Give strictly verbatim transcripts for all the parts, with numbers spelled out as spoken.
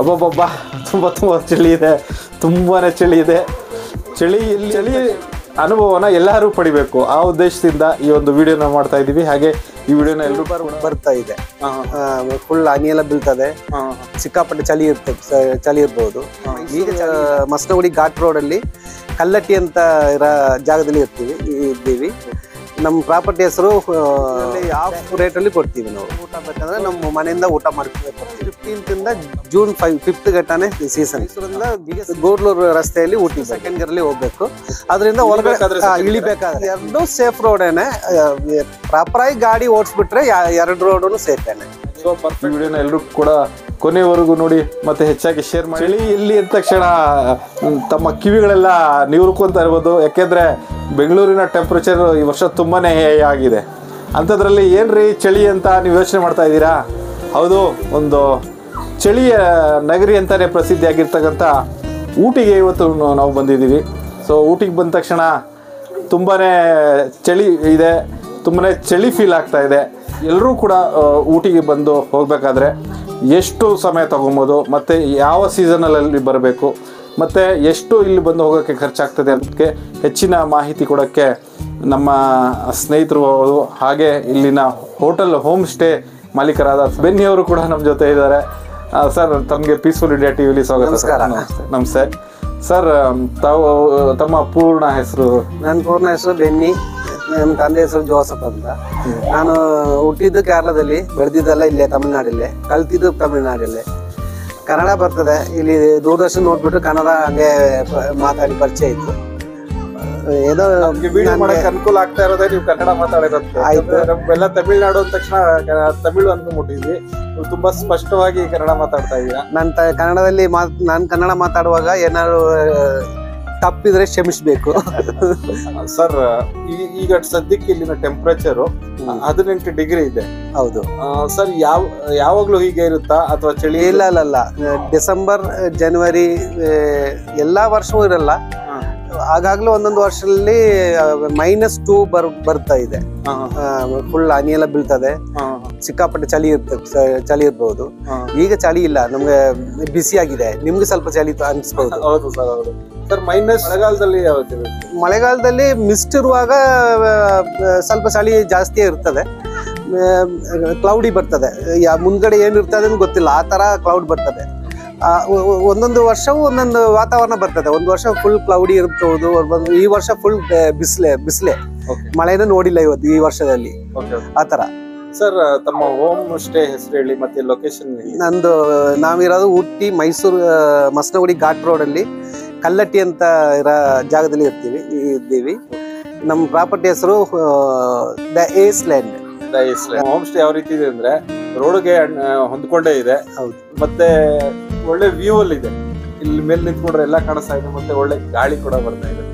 ಅಬ್ಬಬ್ಬಬ್ಬ ತುಂಬ ತುಂಬ ಚಳಿ ಇದೆ, ತುಂಬಾ ಚಳಿ ಇದೆ. ಚಳಿ ಚಳಿ ಅನುಭವನ ಎಲ್ಲರೂ ಪಡಿಬೇಕು, ಆ ಉದ್ದೇಶದಿಂದ ಈ ಒಂದು ವಿಡಿಯೋನ ಮಾಡ್ತಾ ಇದ್ದೀವಿ. ಹಾಗೆ ಈ ವಿಡಿಯೋನ ಎಲ್ಲರೂ ಬರ್ತಾ ಇದೆ, ಫುಲ್ ಹನಿ ಎಲ್ಲ ಬೀಳ್ತದೆ, ಸಿಕ್ಕಾಪಟ್ಟೆ ಚಳಿ ಇರ್ತದೆ, ಚಳಿ ಇರ್ಬೋದು. ಈಗ ಮಸನಗುಡಿ ಘಾಟ್ ರೋಡಲ್ಲಿ ಕಲ್ಲಟ್ಟಿ ಅಂತ ಇರೋ ಜಾಗದಲ್ಲಿ ಇರ್ತೀವಿ ಇದ್ದೀವಿ. ನಮ್ಮ ಪ್ರಾಪರ್ಟಿ ಹೆಸರು ಹಾಫ್ ರೇಟಲ್ಲಿ ಕೊಡ್ತೀವಿ ನಾವು. ಊಟ ಬೇಕಂದ್ರೆ ನಮ್ಮ ಮನೆಯಿಂದ ಊಟ ಮಾಡ್ಕೊಂಡು ಫಿಫ್ಟೀನ್ತ್ ಇಂದ ಜೂನ್ ಫೈವ್ ಫಿಫ್ತ್ ಗಂಟನೆ ಸೀಸನ್. ಮೈಸೂರಿಂದ ಗೂಡ್ಲೂರು ರಸ್ತೆಯಲ್ಲಿ ಊಟಿ ಸೆಕೆಂಡ್ ಗೇರ್ ಅಲ್ಲಿ ಹೋಗ್ಬೇಕು. ಅದರಿಂದ ಹೊರಗಡೆ ಇಳಿಬೇಕಾದ್ರೆ ಎರಡು ಸೇಫ್ ರೋಡೇನೆ, ಪ್ರಾಪರ್ ಆಗಿ ಗಾಡಿ ಓಡಿಸ್ಬಿಟ್ರೆ ಎರಡು ರೋಡನು ಸೇಫೇನೆ. ಸೊ ಪರ್ಫೆಕ್ಟ್ ವಿಡಿಯೋನ ಎಲ್ಲರೂ ಕೂಡ ಕೊನೆವರೆಗೂ ನೋಡಿ ಮತ್ತೆ ಹೆಚ್ಚಾಗಿ ಶೇರ್ ಮಾಡಿ. ಚಳಿ ಇಲ್ಲಿ ಅಂದ ತಕ್ಷಣ ತಮ್ಮ ಕಿವಿಗಳೆಲ್ಲ ನಿವೃಕೊಂತ ಇರ್ಬೋದು, ಯಾಕೆಂದರೆ ಬೆಂಗಳೂರಿನ ಟೆಂಪ್ರೇಚರ್ ಈ ವರ್ಷ ತುಂಬಾ ಆಗಿದೆ. ಅಂಥದ್ರಲ್ಲಿ ಏನ್ರಿ ಚಳಿ ಅಂತ ನೀವು ಯೋಚನೆ ಮಾಡ್ತಾ ಇದ್ದೀರಾ? ಹೌದು, ಒಂದು ಚಳಿಯ ನಗರಿ ಅಂತಲೇ ಪ್ರಸಿದ್ಧಿಯಾಗಿರ್ತಕ್ಕಂಥ ಊಟಿಗೆ ಇವತ್ತು ನಾವು ಬಂದಿದ್ದೀವಿ. ಸೊ ಊಟಿಗೆ ಬಂದ ತಕ್ಷಣ ತುಂಬಾ ಚಳಿ ಇದೆ, ತುಂಬಾ ಚಳಿ ಫೀಲ್ ಆಗ್ತಾ ಇದೆ. ಎಲ್ಲರೂ ಕೂಡ ಊಟಿಗೆ ಬಂದು ಹೋಗಬೇಕಾದ್ರೆ ಎಷ್ಟು ಸಮಯ ತೊಗೊಬೋದು, ಮತ್ತು ಯಾವ ಸೀಸನಲ್ಲಿ ಬರಬೇಕು, ಮತ್ತು ಎಷ್ಟು ಇಲ್ಲಿ ಬಂದು ಹೋಗೋಕ್ಕೆ ಖರ್ಚಾಗ್ತದೆ ಅದಕ್ಕೆ ಹೆಚ್ಚಿನ ಮಾಹಿತಿ ಕೊಡೋಕ್ಕೆ ನಮ್ಮ ಸ್ನೇಹಿತರು, ಹಾಗೆ ಇಲ್ಲಿನ ಹೋಟೆಲ್ ಹೋಮ್ ಸ್ಟೇ ಮಾಲೀಕರಾದ ಬೆನ್ನಿ ಅವರು ಕೂಡ ನಮ್ಮ ಜೊತೆ ಇದ್ದಾರೆ. ಸರ್, ತಮಗೆ ಪೀಸ್ಫುಲ್ ಇಂಡಿಯಾ ಟಿ ವಿಲಿ ಸ್ವಾಗತ. ನಮಸ್ಕಾರ. ನಮಸ್ತೆ ಸರ್. ತಾವು ತಮ್ಮ ಪೂರ್ಣ ಹೆಸರು? ನನ್ನ ಪೂರ್ಣ ಹೆಸರು ಬೆನ್ನಿ, ನಮ್ಮ ತಂದೆ ಹೆಸರು ಜೋಸಫ್ ಅಂತ. ನಾನು ಹುಟ್ಟಿದ್ದು ಕೇರಳದಲ್ಲಿ, ಬೆಳೆದಿದ್ದೆಲ್ಲ ಇಲ್ಲೇ ತಮಿಳ್ನಾಡಲ್ಲೇ, ಕಲ್ತಿದ್ದು ತಮಿಳ್ನಾಡಲ್ಲೇ. ಕನ್ನಡ ಬರ್ತದೆ, ಇಲ್ಲಿ ದೂರದರ್ಶನ ನೋಡ್ಬಿಟ್ಟು ಕನ್ನಡ ಹಂಗೆ ಮಾತಾಡಿ ಪರಿಚಯ ಇತ್ತು. ಏನೋ ವಿಡಿಯೋ ಮಾಡಕ್ಕೆ ಅನುಕೂಲ ಆಗ್ತಾ ಇರೋದೇ ನೀವು ಕನ್ನಡ ಮಾತಾಡೋದು. ಆಯ್ತು, ನಮ್ಗೆಲ್ಲ ತಮಿಳ್ನಾಡು ಅಂದ ತಕ್ಷಣ ತಮಿಳು ಅಂದ್ಕೊಂಡ್ಬಿಟ್ಟಿದ್ವಿ, ತುಂಬಾ ಸ್ಪಷ್ಟವಾಗಿ ಕನ್ನಡ ಮಾತಾಡ್ತಾ ಇದೀರಾ. ನಾನು ಕನ್ನಡದಲ್ಲಿ ಮಾತ್ ನಾನು ಕನ್ನಡ ಮಾತಾಡುವಾಗ ಏನಾದ್ರು ತಪ್ಪಿದ್ರೆ ಕ್ಷಮಿಸ್ಬೇಕು. ಸರ್, ಈಗ ಸದ್ಯಕ್ಕೆ ಇಲ್ಲಿನ ಟೆಂಪರೇಚರು ಹದಿನೆಂಟು ಡಿಗ್ರಿ ಇದೆ. ಹೌದು ಸರ್. ಯಾವ ಯಾವಾಗ್ಲೂ ಹೀಗೆ ಇರುತ್ತಾ ಅಥವಾ ಚಳಿ? ಇಲ್ಲ ಇಲ್ಲ ಇಲ್ಲ ಡಿಸೆಂಬರ್, ಜನವರಿ ಎಲ್ಲಾ ವರ್ಷವೂ ಇರಲ್ಲ. ಆಗಾಗ್ಲೂ ಒಂದೊಂದು ವರ್ಷದಲ್ಲಿ ಮೈನಸ್ ಟೂ ಬರ್ ಬರ್ತಾ ಇದೆ. ಫುಲ್ ಹನಿ ಎಲ್ಲ ಬೀಳ್ತದೆ, ಸಿಕ್ಕಾಪಟ್ಟೆ ಚಳಿ ಇರ್ತದೆ, ಚಳಿ ಇರ್ಬೋದು. ಈಗ ಚಳಿ ಇಲ್ಲ, ನಮ್ಗೆ ಬಿಸಿ ಆಗಿದೆ. ನಿಮ್ಗೆ ಸ್ವಲ್ಪ ಚಳಿ ಅನ್ಸ್ಬಹುದು. ಹೌದು ಸರ್, ಹೌದು ಸರ್. ಮೈನಸ್ ಮಳೆಗಾಲದಲ್ಲಿ ಯಾವತ್ತು? ಮಳೆಗಾಲದಲ್ಲಿ ಮಿಸ್ಟ್ ಇರುವಾಗ ಸ್ವಲ್ಪ ಚಳಿ ಜಾಸ್ತಿ ಇರ್ತದೆ, ಕ್ಲೌಡಿ ಬರ್ತದೆ. ಮುಂದ್ಗಡೆ ಏನಿರ್ತದೆ ಅಂತ ಗೊತ್ತಿಲ್ಲ, ಆ ತರ ಕ್ಲೌಡ್ ಬರ್ತದೆ. ಒಂದೊಂದು ವರ್ಷವೂ ಒಂದೊಂದು ವಾತಾವರಣ ಬರ್ತದೆ. ಒಂದು ವರ್ಷ ಫುಲ್ ಕ್ಲೌಡಿ ಇರ್ಬೋದು, ಈ ವರ್ಷ ಫುಲ್ ಬಿಸಿಲೆ ಬಿಸಿಲೆ ಮಳೆನ ನೋಡಿಲ್ಲ ಇವತ್ತು ಈ ವರ್ಷದಲ್ಲಿ, ಆತರ. ಸರ್, ತಮ್ಮ ಹೋಮ್ ಸ್ಟೇ ಹೆಸರು ಹೇಳಿ ಮತ್ತೆ ಲೊಕೇಶನ್. ನಂದು ನಾವಿರೋದು ಊಟಿ ಮೈಸೂರು ಮಸನಗುಡಿ ಘಾಟ್ ರೋಡಲ್ಲಿ ಕಲ್ಲಟ್ಟಿ ಅಂತ ಇರೋ ಜಾಗದಲ್ಲಿ ಇರ್ತೀವಿ ಇದ್ದೀವಿ. ನಮ್ಮ ಪ್ರಾಪರ್ಟಿ ಹೆಸರು the Ace Land. Homestay ಯಾವ ರೀತಿ ಇದೆ ಅಂದ್ರೆ ರೋಡ್ಗೆ ಹೊಂದ್ಕೊಂಡೇ ಇದೆ. ಹೌದು, ಮತ್ತೆ ಒಳ್ಳೆ ವ್ಯೂ ಅಲ್ಲಿ ಇದೆ. ಇಲ್ಲಿ ಮೇಲೆ ನಿಂತ್ಕೊಂಡ್ರೆ ಎಲ್ಲ ಕಾಣಿಸ್ತಾ ಇದೆ, ಮತ್ತೆ ಒಳ್ಳೆ ಗಾಳಿ ಕೂಡ ಬರ್ತಾ ಇರುತ್ತೆ.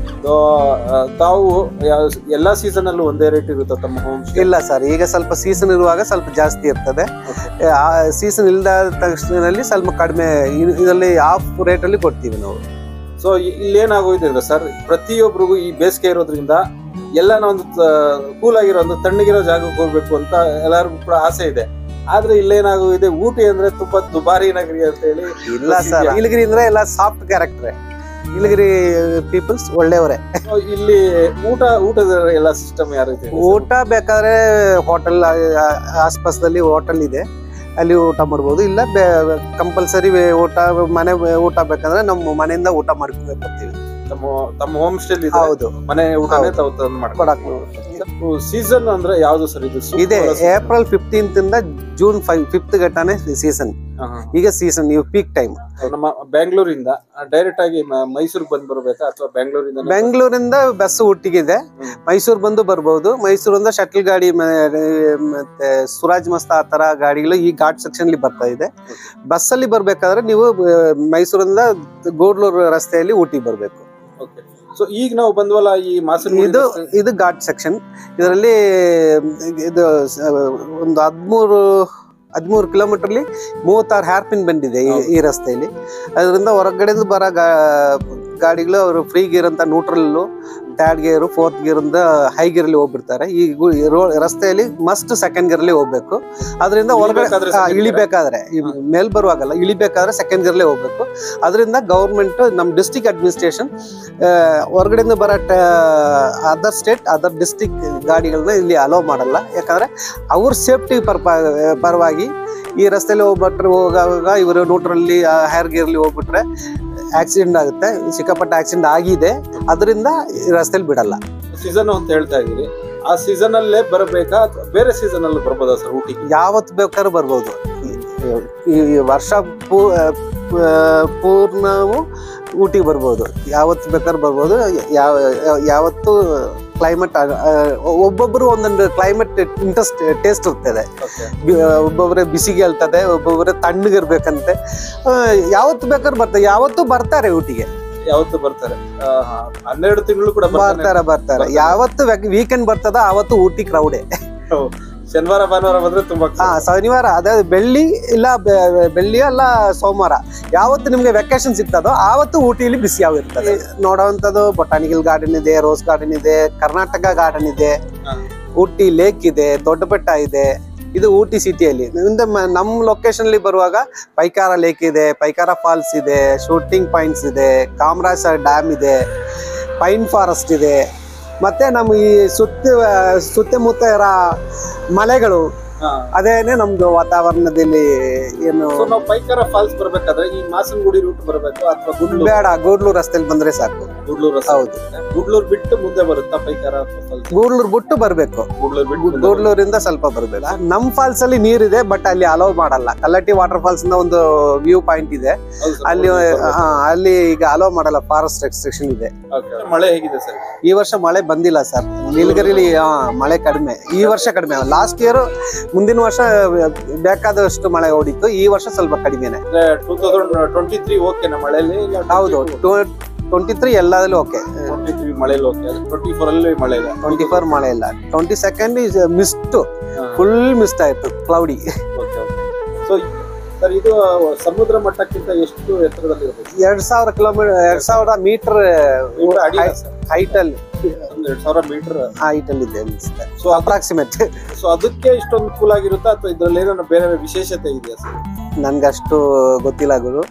ತಾವು ಎಲ್ಲಾ ಸೀಸನ್ ಅಲ್ಲೂ ಒಂದೇ ರೇಟ್ ಇರುತ್ತೆ ತಮ್ಮ ಹೋಮ್ ಸ್ಟೇ? ಇಲ್ಲ ಸರ್, ಈಗ ಸ್ವಲ್ಪ ಸೀಸನ್ ಇರುವಾಗ ಸ್ವಲ್ಪ ಜಾಸ್ತಿ ಇರ್ತದೆ. ಸೀಸನ್ ಇಲ್ದ ತಕ್ಷಣದಲ್ಲಿ ಸ್ವಲ್ಪ ಕಡಿಮೆ, ಇದರಲ್ಲಿ ಹಾಫ್ ರೇಟ್ ಅಲ್ಲಿ ಕೊಡ್ತೀವಿ ನಾವು. ಸೊ ಇಲ್ಲೇನಾಗೋಯ್ತು ಸರ್, ಪ್ರತಿಯೊಬ್ಬರಿಗೂ ಈ ಬೇಸಿಗೆ ಇರೋದ್ರಿಂದ ಎಲ್ಲ ಒಂದು ಕೂಲ್ ಆಗಿರೋ ಒಂದು ತಣ್ಣಗಿರೋ ಜಾಗಕ್ಕೆ ಹೋಗ್ಬೇಕು ಅಂತ ಎಲ್ಲರಿಗೂ ಕೂಡ ಆಸೆ ಇದೆ. ಆದ್ರೆ ಇಲ್ಲೇನಾಗೋಗಿದೆ, ಊಟಿ ಅಂದ್ರೆ ತುಂಬಾ ದುಬಾರಿ ನಗರಿ ಅಂತ ಹೇಳಿ. ಇಲ್ಲ ಸರ್, ಇಲಗಿರಿ ಅಂದ್ರೆ ಎಲ್ಲ ಸಾಫ್ಟ್ ಕ್ಯಾರೆಕ್ಟರ್, ಇಲಗಿರಿ ಪೀಪಲ್ಸ್ ಒಳ್ಳೆಯವರೇ. ಇಲ್ಲಿ ಊಟ ಊಟದ ಎಲ್ಲ ಸಿಸ್ಟಮ್ ಯಾವ ರೀತಿ? ಊಟ ಬೇಕಾದ್ರೆ ಹೋಟೆಲ್ ಆಸ್ಪಾಸದಲ್ಲಿ ಹೋಟೆಲ್ ಇದೆ, ಅಲ್ಲಿ ಊಟ ಮಾಡ್ಬೋದು. ಇಲ್ಲ ಕಂಪಲ್ಸರಿ ಊಟ ಮನೆ ಊಟ ಬೇಕಂದ್ರೆ ನಮ್ಮ ಮನೆಯಿಂದ ಊಟ ಮಾಡ್ಕೊಂಡು ಬರ್ತೀವಿ. ತಮ್ಮ ತಮ್ಮ ಹೋಮ್ ಸ್ಟೇ? ಹೌದು, ಮನೆ ಊಟನೇ ಮಾಡ್ಕೊಡಕ್ಕೆ. ಸೀಸನ್ ಅಂದ್ರೆ ಯಾವ್ದು ಸರ್ ಇದು? ಇದೆ ಏಪ್ರಿಲ್ ಫಿಫ್ಟೀನ್ತ್ ಇಂದ ಜೂನ್ ಫೈವ್ ಫಿಫ್ತ್ ಗಂಟನೆ ಸೀಸನ್. ಈಗ ಸೀಸನ್ ನೀವು ಪೀಕ್ ಟೈಮ್. ನಮ್ಮ ಬೆಂಗಳೂರಿಂದ ಡೈರೆಕ್ಟ್ ಆಗಿ ಮೈಸೂರಿಗೆ ಬಂದು ಬರ್ಬೇಕಾ ಅಥವಾ ಬೆಂಗಳೂರಿಂದ? ಬೆಂಗಳೂರಿಂದ ಬಸ್ ಊಟಿಗಿದೆ, ಮೈಸೂರು ಬಂದು ಬರ್ಬೋದು. ಮೈಸೂರಿಂದ ಶಟಲ್ ಗಾಡಿ ಮತ್ತೆ ಸುರಾಜ್ ಮಸ್ತ್ ಆ ತರ ಗಾಡಿಗಳು ಈ ಘಾಟ್ ಸೆಕ್ಷನ್ ಅಲ್ಲಿ ಬರ್ತಾ ಇದೆ. ಬಸ್ ಅಲ್ಲಿ ಬರ್ಬೇಕಾದ್ರೆ ನೀವು ಮೈಸೂರಿಂದ ಗೂಡ್ಲೂರು ರಸ್ತೆಯಲ್ಲಿ ಊಟಿಗೆ ಬರ್ಬೇಕು. ಸೊ ಈಗ ನಾವು ಬಂದ್ವಲ್ಲ ಈ ಮಾಸನ, ಇದು ಇದು ಘಾಟ್ ಸೆಕ್ಷನ್. ಇದರಲ್ಲಿ ಇದು ಒಂದು ಹದಿಮೂರು ಹದಿಮೂರು ಕಿಲೋಮೀಟರ್ಲಿ ಮೂವತ್ತಾರು ಹೇರ್ ಪಿನ್ ಬಂದಿದೆ ಈ ರಸ್ತೆಯಲ್ಲಿ. ಅದರಿಂದ ಹೊರಗಡೆಯಿಂದ ಬರೋ ಗಾಡಿಗಳು ಅವರು ಫ್ರೀ ಗೇರ್ ಅಂತ neutral third gear fourth gear ಇಂದ ಹೈ ಗೇರ್ ಅಲ್ಲಿ ಹೋಗ್ಬಿಡ್ತಾರೆ. ಈ ರಸ್ತೆಯಲ್ಲಿ ಮಸ್ಟ್ ಸೆಕೆಂಡ್ ಗೇರ್ ಅಲ್ಲಿ ಹೋಗ್ಬೇಕು. ಅದರಿಂದ ಹೊರಗಡೆ ಇಳಿಬೇಕಾದ್ರೆ ಮೇಲ್ ಬರುವಾಗಲ್ಲ, ಇಳಿಬೇಕಾದ್ರೆ ಸೆಕೆಂಡ್ ಗೇರ್ ಅಲ್ಲಿ ಹೋಗ್ಬೇಕು. ಅದರಿಂದ ಗೌರ್ಮೆಂಟ್ ನಮ್ಮ ಡಿಸ್ಟ್ರಿಕ್ಟ್ ಅಡ್ಮಿನಿಸ್ಟ್ರೇಷನ್ ಹೊರಗಡೆಯಿಂದ ಬರೋ ಅದರ್ ಸ್ಟೇಟ್ ಅದರ್ ಡಿಸ್ಟ್ರಿಕ್ಟ್ ಗಾಡಿಗಳನ್ನ ಇಲ್ಲಿ ಅಲೋ ಮಾಡಲ್ಲ. ಯಾಕಂದ್ರೆ ಅವ್ರ ಸೇಫ್ಟಿ ಪರ್ಪ ಪರವಾಗಿ ಈ ರಸ್ತೆಯಲ್ಲಿ ಹೋಗ್ಬಿಟ್ರೆ ಹೋಗುವಾಗ ಇವರು ನ್ಯೂಟ್ರಲ್ಲಿ ಹೈರ್ ಗೇರ್ಲಿ ಹೋಗ್ಬಿಟ್ರೆ ಆಕ್ಸಿಡೆಂಟ್ ಆಗುತ್ತೆ. ಸಿಕ್ಕಾಪಟ್ಟೆ ಆಕ್ಸಿಡೆಂಟ್ ಆಗಿದೆ, ಅದರಿಂದ ಈ ರಸ್ತೆಯಲ್ಲಿ ಬಿಡಲ್ಲ. ಸೀಸನ್ ಅಂತ ಹೇಳ್ತಾ ಇದೀರಿ, ಆ ಸೀಸನ್ ಅಲ್ಲೇ ಬರಬೇಕಾ ಅಥವಾ ಬೇರೆ ಸೀಸನ್ ಅಲ್ಲಿ ಬರ್ಬೋದಾ ಸರ್ ಊಟಿಗೆ? ಯಾವತ್ತು ಬೇಕಾದ್ರೂ ಬರ್ಬೋದು. ಈ ವರ್ಷ ಪೂ ಪೂರ್ಣವು ಊಟಿಗೆ ಬರ್ಬೋದು, ಯಾವತ್ತು ಬೇಕಾದ್ರೂ ಬರ್ಬೋದು. ಯಾವ ಯಾವತ್ತು ಕ್ಲೈಮೇಟ್ ಒಬ್ಬೊಬ್ಬರು ಒಂದೊಂದು ಕ್ಲೈಮೇಟ್ ಇಂಟ್ರೆಸ್ಟ್ ಟೇಸ್ಟ್ ಇರ್ತದೆ. ಒಬ್ಬೊಬ್ಬರೇ ಬಿಸಿಗೆ ಹೇಳ್ತದೆ, ಒಬ್ಬೊಬ್ಬರೇ ತಣ್ಣಗಿರ್ಬೇಕಂತೆ. ಯಾವತ್ತು ಬೇಕಾದ್ರೂ ಬರ್ತಾರೆ, ಯಾವತ್ತು ಬರ್ತಾರೆ ಊಟಿಗೆ, ಯಾವತ್ತು ಬರ್ತಾರೆ. ಹನ್ನೆರಡು ತಿಂಗಳು ಕೂಡ ಬರ್ತಾರೆ ಬರ್ತಾರೆ ಯಾವತ್ತು ವೀಕೆಂಡ್ ಬರ್ತದ ಆವತ್ತು ಊಟಿ ಕ್ರೌಡೆ. ಶನಿವಾರ ಭಾನುವಾರ ಬಂದ್ರೆ ತುಂಬಾ ಹಾ ಶನಿವಾರ ಅದಾದ ಬೆಳ್ಳಿ ಇಲ್ಲ ಬೆಳ್ಳಿ ಅಲ್ಲ ಸೋಮವಾರ ಯಾವತ್ತು ನಿಮ್ಗೆ ವೆಕೇಶನ್ ಸಿಗ್ತದೋ ಆವತ್ತು ಊಟಿಲಿ ಬಿಸಿ ಯಾವ ಇರ್ತದೆ. ನೋಡುವಂಥದ್ದು ಬೊಟಾನಿಕಲ್ ಗಾರ್ಡನ್ ಇದೆ, ರೋಸ್ ಗಾರ್ಡನ್ ಇದೆ, ಕರ್ನಾಟಕ ಗಾರ್ಡನ್ ಇದೆ, ಊಟಿ ಲೇಕ್ ಇದೆ, ದೊಡ್ಡ ಬೆಟ್ಟ ಇದೆ. ಇದು ಊಟಿ ಸಿಟಿಯಲ್ಲಿ. ನಮ್ಮ ಲೊಕೇಶನ್ ಅಲ್ಲಿ ಬರುವಾಗ ಪೈಕಾರ ಲೇಕ್ ಇದೆ, ಪೈಕಾರ ಫಾಲ್ಸ್ ಇದೆ, ಶೂಟಿಂಗ್ ಪಾಯಿಂಟ್ಸ್ ಇದೆ, ಕಾಮರಾಜ ಡ್ಯಾಮ್ ಇದೆ, ಪೈನ್ ಫಾರೆಸ್ಟ್ ಇದೆ. ಮತ್ತೆ ನಮ್ಮ ಈ ಸುತ್ತ ಸುತ್ತಮುತ್ತ ಇರೋ ಮಲೆಗಳು, ಅದೇನೆ ನಮ್ದು ವಾತಾವರಣದಲ್ಲಿ ಏನು. ನಾವು ಪೈಕಾರ ಫಾಲ್ಸ್ ಬರ್ಬೇಕಾದ್ರೆ ಈ ಮಾಸನಗುಡಿ ರೂಟ್ ಬರ್ಬೇಕು ಅಥವಾ ಗುಡ್ಲೂರು? ಬೇಡ, ಗೂಡ್ಲೂರು ರಸ್ತೆಯಲ್ಲಿ ಬಂದ್ರೆ ಸಾಕು. ಗೂಡ್ಲೂರು ಹೌದು, ಗೂಡ್ಲೂರು ಬಿಟ್ಟು ಮುಂದೆ ಬರುತ್ತಾ ಪೈಕಾರ ಫಾಲ್ಸ್? ಗೂಡ್ಲೂರು ಬಿಟ್ಟು ಬರ್ಬೇಕು, ಗೂಡ್ಲೂರಿಂದ ಸ್ವಲ್ಪ ಬರ್ಬೇಕು. ನಮ್ ಫಾಲ್ಸ್ ಅಲ್ಲಿ ನೀರಿದೆ, ಬಟ್ ಅಲ್ಲಿ ಅಲೋ ಮಾಡಲ್ಲ. ಕಲ್ಲಟ್ಟಿ ವಾಟರ್ ಫಾಲ್ಸ್ ಇಂದ ಒಂದು ವ್ಯೂ ಪಾಯಿಂಟ್ ಇದೆ, ಅಲ್ಲಿ ಅಲ್ಲಿ ಈಗ ಅಲೋ ಮಾಡಲ್ಲ, ಫಾರೆಸ್ಟ್ ರೆಸ್ಟ್ರಿಕ್ಷನ್ ಇದೆ. ಮಳೆ ಹೇಗಿದೆ ಸರ್? ಈ ವರ್ಷ ಮಳೆ ಬಂದಿಲ್ಲ ಸರ್, ನೀಲಗಿರಿಲಿ ಮಳೆ ಕಡಿಮೆ. ಈ ವರ್ಷ ಕಡಿಮೆ, ಲಾಸ್ಟ್ ಇಯರ್ ಮುಂದಿನ ವರ್ಷ ಬೇಕಾದಷ್ಟು ಮಳೆ ಓಡಿತ್ತು, ಈ ವರ್ಷ ಸ್ವಲ್ಪ ಕಡಿಮೆನೆ. ಟೂ ತೌಸಂಡ್ ಟ್ವೆಂಟಿ ತ್ರೀ ಓಕೆನಾ ಮಳೆಯಲ್ಲಿ? ಹೌದು, ಟ್ವೆಂಟಿ ತ್ರೀ ಎಲ್ಲದಲ್ಲೂ ಓಕೆ. ಟ್ವೆಂಟಿ ತ್ರೀ ಮಳೆಯಲ್ಲಿ ಓಕೆ, ಟ್ವೆಂಟಿ ಫೋರ್ ಅಲ್ಲಿ ಮಳೆ ಇಲ್ಲ. ಟ್ವೆಂಟಿ ಫೋರ್ ಮಳೆ ಇಲ್ಲ. Twenty second mist, full mist ಆಯ್ತು, ಕ್ಲೌಡಿ. ಸೊ ಸರ್, ಇದು ಸಮುದ್ರ ಮಟ್ಟಕ್ಕಿಂತ ಎಷ್ಟು ಎತ್ತರದಲ್ಲಿ ಇರಬೇಕು? ಎರಡ್ ಸಾವಿರ ಕಿಲೋಮೀಟರ್ ಎರಡ್ ಸಾವಿರ ಮೀಟರ್ ಹೈಟ್ ಅಲ್ಲಿ ಎರಡ್ ಸಾವಿರ ಮೀಟರ್ ಹೈಟ್ ಅಲ್ಲಿ ಇದೆ ಅನ್ಸುತ್ತೆ. So approximate. ಸೊ ಅದಕ್ಕೆ ಇಷ್ಟೊಂದು ಕೂಲ್ ಆಗಿರುತ್ತಾ ಅಥವಾ ಇದ್ರಲ್ಲಿ ಏನಾದ್ರು ಬೇರೆ ವಿಶೇಷತೆ ಇದೆಯಾ ಸರ್? ನನ್ಗಷ್ಟು ಗೊತ್ತಿಲ್ಲ ಗುರು.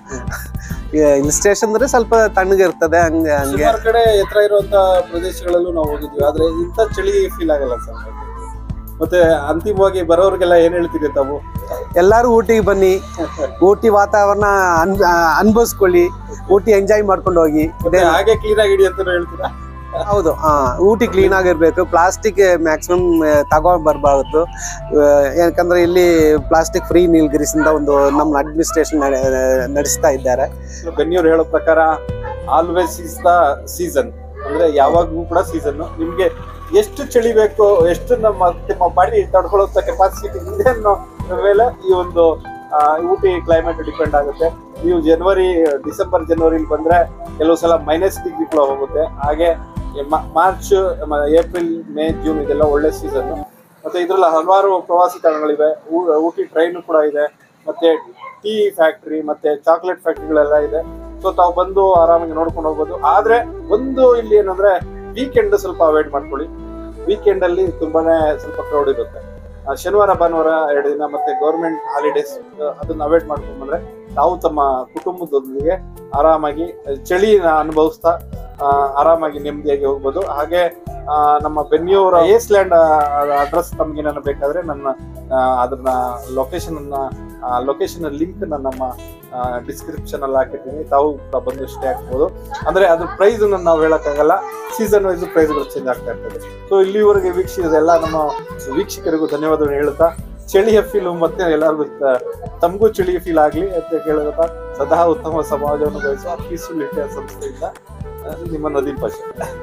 ಹಿಲ್ ಸ್ಟೇಷನ್ ಅಂದ್ರೆ ಸ್ವಲ್ಪ ತಣ್ಣಗೆ ಇರ್ತದೆ, ಹಂಗೆ ಹಂಗೆ ಕಡೆ ಎತ್ತರ ಇರುವಂತ ಪ್ರದೇಶಗಳಲ್ಲೂ ನಾವು ಹೋಗಿದ್ವಿ, ಆದ್ರೆ ಇಂಥ ಚಳಿ ಫೀಲ್ ಆಗಲ್ಲ ಸರ್. ಮತ್ತೆ ಅಂತಿಮವಾಗಿ ಬರೋರ್ಗೆಲ್ಲ ಏನ್ ಹೇಳ್ತೀರಿ ತಾವು? ಎಲ್ಲಾರು ಊಟಿಗೆ ಬನ್ನಿ, ಊಟಿ ವಾತಾವರಣ ಅನ್ ಅನ್ಭವಿಸ್ಕೊಳ್ಳಿ, ಊಟಿ ಎಂಜಾಯ್ ಮಾಡ್ಕೊಂಡು ಹೋಗಿ. ಹಾಗೆ ಕ್ಲೀನ್ ಆಗಿ ಇಡಿ ಅಂತ ಹೇಳ್ತೀರಾ? ಹೌದು, ಹಾ, ಊಟಿ ಕ್ಲೀನ್ ಆಗಿರ್ಬೇಕು. ಪ್ಲಾಸ್ಟಿಕ್ ಮ್ಯಾಕ್ಸಿಮಮ್ ತಗೊಂಡ್ ಬರ್ಬಾರ್ದು. ಯಾಕಂದ್ರೆ ಇಲ್ಲಿ ಪ್ಲಾಸ್ಟಿಕ್ ಫ್ರೀ ನೀಲಗಿರಿಸಿಂದ ಒಂದು ನಮ್ಮ ಅಡ್ಮಿನಿಸ್ಟ್ರೇಷನ್ ನಡೆಸ್ತಾ ಇದ್ದಾರೆ. ಬೆನ್ನಿಯವ್ರು ಹೇಳೋ ಪ್ರಕಾರ ಆಲ್ವೇಸ್ ಇಸ್ ದ ಸೀಸನ್, ಅಂದ್ರೆ ಯಾವಾಗ್ಲೂ ಕೂಡ ಸೀಸನ್. ನಿಮ್ಗೆ ಎಷ್ಟು ಚಳಿ ಬೇಕು, ಎಷ್ಟು ನಮ್ಮ ನಿಮ್ಮ ಬಾಡಿ ತಡ್ಕೊಳ್ಳೋ ಕೆಪಾಸಿಟಿ ಇದೆ ಅನ್ನೋ ಮೇಲೆ ಈ ಒಂದು ಊಟಿ ಕ್ಲೈಮೇಟ್ ಡಿಪೆಂಡ್ ಆಗುತ್ತೆ. ನೀವು ಜನವರಿ ಡಿಸೆಂಬರ್ ಜನವರಿಲಿ ಬಂದ್ರೆ ಕೆಲವು ಸಲ ಮೈನಸ್ ಡಿಗ್ರಿ ಕೂಡ ಹೋಗುತ್ತೆ. ಹಾಗೆ ಮಾರ್ಚ್, ಏಪ್ರಿಲ್, ಮೇ, ಜೂನ್ ಇದೆಲ್ಲ ಒಳ್ಳೆ ಸೀಸನ್. ಮತ್ತೆ ಇದ್ರಲ್ಲಿ ಹಲವಾರು ಪ್ರವಾಸಿ ತಾಣಗಳಿವೆ. ಊಟಿ ಟ್ರೈನ್ ಕೂಡ ಇದೆ, ಮತ್ತೆ ಟೀ ಫ್ಯಾಕ್ಟ್ರಿ ಮತ್ತೆ ಚಾಕ್ಲೇಟ್ ಫ್ಯಾಕ್ಟ್ರಿಗಳೆಲ್ಲ ಇದೆ. ಸೊ ತಾವು ಬಂದು ಆರಾಮಾಗಿ ನೋಡ್ಕೊಂಡು ಹೋಗ್ಬೋದು. ಆದ್ರೆ ಒಂದು ಇಲ್ಲಿ ಏನಂದ್ರೆ ವೀಕೆಂಡ್ ಸ್ವಲ್ಪ ಅವಾಯ್ಡ್ ಮಾಡ್ಕೊಳ್ಳಿ. ವೀಕೆಂಡ್ ಅಲ್ಲಿ ತುಂಬಾನೇ ಸ್ವಲ್ಪ ಕ್ರೌಡ್ ಇರುತ್ತೆ. ಶನಿವಾರ ಭಾನುವಾರ ಎರಡು ದಿನ ಮತ್ತೆ ಗೌರ್ಮೆಂಟ್ ಹಾಲಿಡೇಸ್ ಅದನ್ನ ಅವಾಯ್ಡ್ ಮಾಡ್ಕೊಂಡ್ ಬಂದ್ರೆ ತಾವು ತಮ್ಮ ಕುಟುಂಬದೊಂದಿಗೆ ಆರಾಮಾಗಿ ಚಳಿನ ಅನುಭವಿಸ್ತಾ ಆರಾಮಾಗಿ ನೆಮ್ಮದಿಯಾಗಿ ಹೋಗ್ಬೋದು. ಹಾಗೆ ನಮ್ಮ ಬೆನ್ನಿಯವರ ಏಸ್ ಲ್ಯಾಂಡ್ ಅಡ್ರೆಸ್ ತಮ್ಗೆ ಏನಾರ ಬೇಕಾದ್ರೆ ನನ್ನ ಅದನ್ನ ಲೊಕೇಶನ್ ಅನ್ನ ಲೊಕೇಶನ್ ಲಿಂಕ್ ನಾನು ನಮ್ಮ ಡಿಸ್ಕ್ರಿಪ್ಷನ್ ಅಲ್ಲಿ ಹಾಕಿರ್ತೀನಿ, ತಾವು ಕೂಡ ಬಂದು ಸ್ಟೇ ಆಗ್ಬೋದು. ಅಂದ್ರೆ ಅದ್ರ ಪ್ರೈಸ್ ನಾವು ಹೇಳಕ್ಕಾಗಲ್ಲ, ಸೀಸನ್ ವೈಸ್ ಪ್ರೈಸ್ಗಳು ಚೇಂಜ್ ಆಗ್ತಾ ಇರ್ತದೆ. ಸೊ ಇಲ್ಲಿವರೆಗೆ ವೀಕ್ಷಿಸಿದ ಎಲ್ಲ ನಮ್ಮ ವೀಕ್ಷಕರಿಗೂ ಧನ್ಯವಾದಗಳು ಹೇಳುತ್ತಾ, ಚಳಿಯ ಫೀಲ್ ಮತ್ತೆ ಎಲ್ಲರಿಗೂ ತಮಗೂ ಚಳಿಯ ಫೀಲ್ ಆಗ್ಲಿ ಅಂತ ಕೇಳುತ್ತಾ, ಸದಾ ಉತ್ತಮ ಸಮಾಜವನ್ನು ಬಯಸುವ ಪೀಸ್ಫುಲ್ ಇಂಡಿಯಾ ಸಂಸ್ಥೆಯಿಂದ ನಿಮ್ಮ ನದೀಮ್ ಪಾಷಾ.